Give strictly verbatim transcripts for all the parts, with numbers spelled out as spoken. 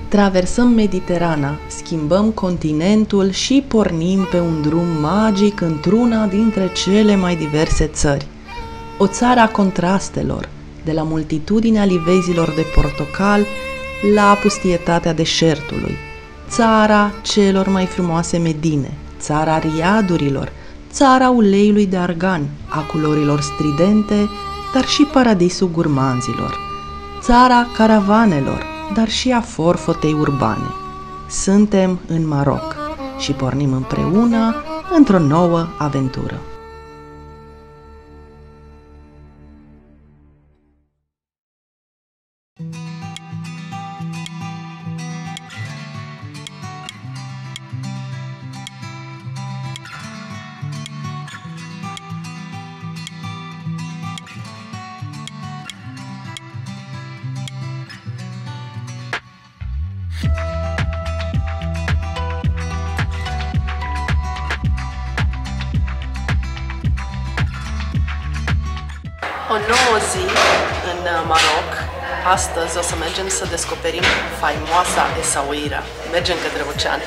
Traversăm Mediterana, schimbăm continentul și pornim pe un drum magic într-una dintre cele mai diverse țări. O țară a contrastelor, de la multitudinea livezilor de portocal la pustietatea deșertului. Țara celor mai frumoase Medine, țara riadurilor, țara uleiului de argan, a culorilor stridente, dar și paradisul gurmanzilor. Țara caravanelor, dar și a forfotei urbane. Suntem în Maroc și pornim împreună într-o nouă aventură. O nouă zi în Maroc. Astăzi o să mergem să descoperim faimoasa Essaouira. Mergem către ocean.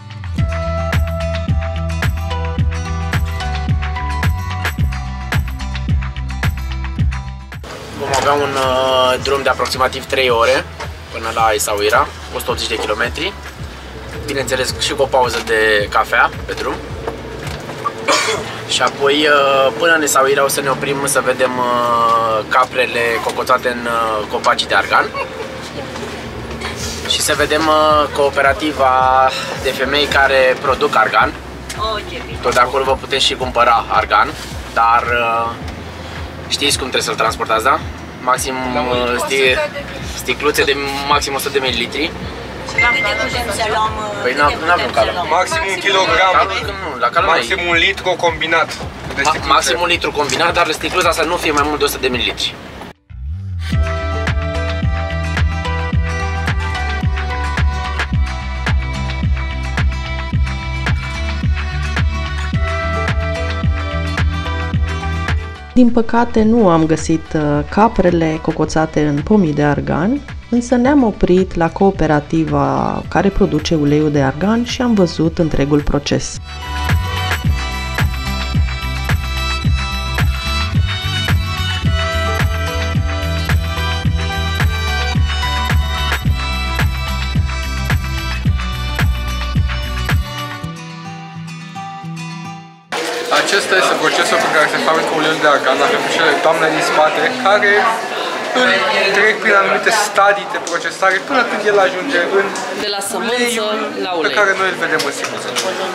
Vom avea un uh, drum de aproximativ trei ore până la Essaouira, o sută optzeci de kilometri. Bineînțeles și cu o pauză de cafea pe drum. Și apoi până în Essaouira o să ne oprim să vedem caprele cocoțate în copacii de argan și să vedem cooperativa de femei care produc argan. Tot de acolo vă puteți și cumpăra argan, dar știți cum trebuie să-l transportați, da? Maxim sti sticluțe de maxim o sută de mililitri. Păi nu avem cală. Maxim un kilogram. Nu, la cală maxim un litru combinat. Ma maxim un litru combinat, dar sticluța să nu fie mai mult de o sută de mililitri. Din păcate nu am găsit caprele cocoțate în pomii de argan, însă ne-am oprit la cooperativa care produce uleiul de argan și am văzut întregul proces. Acesta este procesul pe care se fabrică uleiul de argan. Avem cele doamne din spate care trec prin anumite stadii de procesare până când el ajunge în de la sămânță la ulei pe care noi îl vedem în sticluță.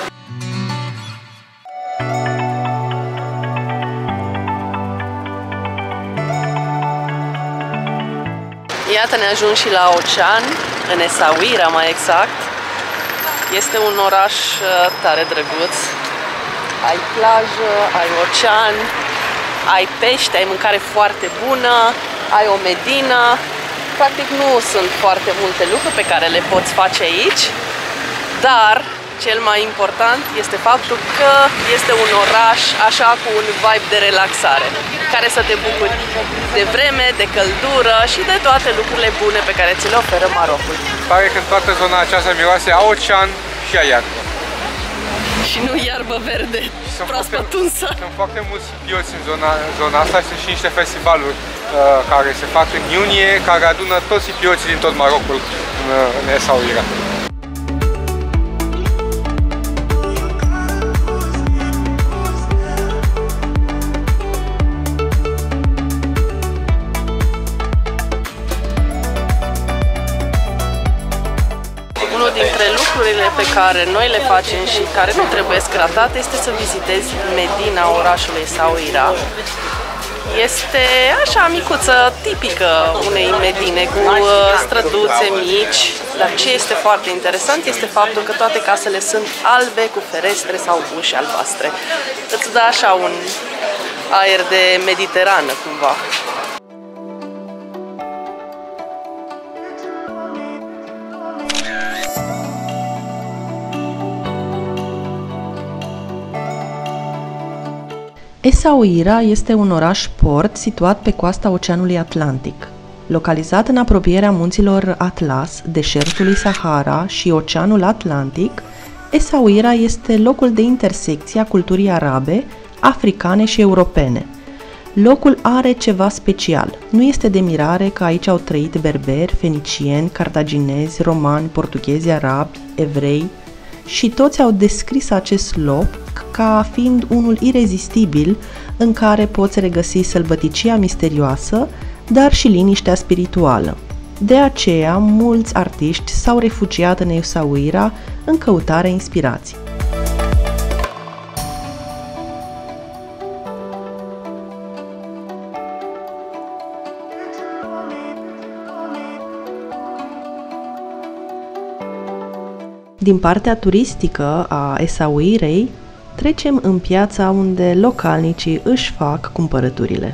Iată, ne ajung și la ocean, în Essaouira mai exact. Este un oraș tare drăguț. Ai plajă, ai ocean, ai pește, ai mâncare foarte bună, ai o medină. Practic nu sunt foarte multe lucruri pe care le poți face aici, dar cel mai important este faptul că este un oraș așa cu un vibe de relaxare, care să te bucuri de vreme, de căldură și de toate lucrurile bune pe care ți le oferă Marocul. Pare că în toată zona aceasta miroase a ocean și a iarbă. Și nu iarbă verde, proaspăt unsă. Sunt foarte mulți pioți în zona, zona asta și sunt și niște festivaluri uh, care se fac în iunie, care adună toți pioții din tot Marocul în, în Essaouira. Unul dintre lucrurile pe care noi le facem și care nu trebuie ratate este să vizitezi Medina orașului Essaouira. Este așa micuță, tipică unei Medine, cu străduțe mici, dar ce este foarte interesant este faptul că toate casele sunt albe, cu ferestre sau uși albastre. Îți dă așa un aer de mediterană cumva. Essaouira este un oraș-port situat pe coasta Oceanului Atlantic. Localizat în apropierea munților Atlas, deșertului Sahara și Oceanul Atlantic, Essaouira este locul de intersecție a culturii arabe, africane și europene. Locul are ceva special. Nu este de mirare că aici au trăit berberi, fenicieni, cartaginezi, romani, portughezi, arabi, evrei și toți au descris acest loc ca fiind unul irezistibil în care poți regăsi sălbăticia misterioasă, dar și liniștea spirituală. De aceea, mulți artiști s-au refugiat în Essaouira în căutarea inspirației. Din partea turistică a Essaouirei, trecem în piața unde localnicii își fac cumpărăturile.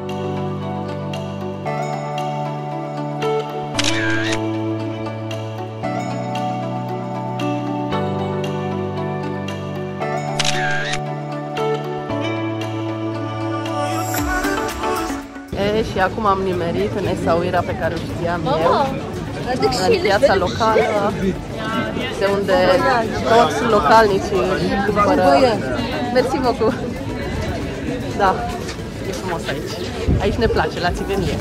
E, și acum am nimerit în Essaouira pe care o știam eu, în piața locală, de unde toți localnicii își cumpără. Mersi beaucoup! Da, e frumos aici. Aici ne place, la țigănie.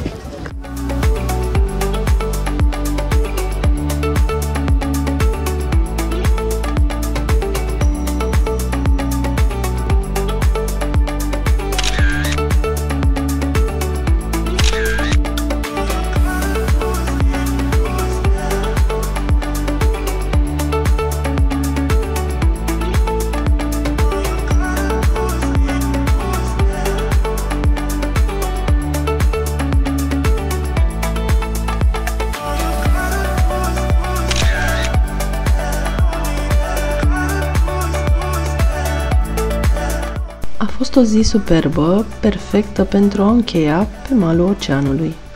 A fost o zi superbă, perfectă pentru a încheia pe malul oceanului.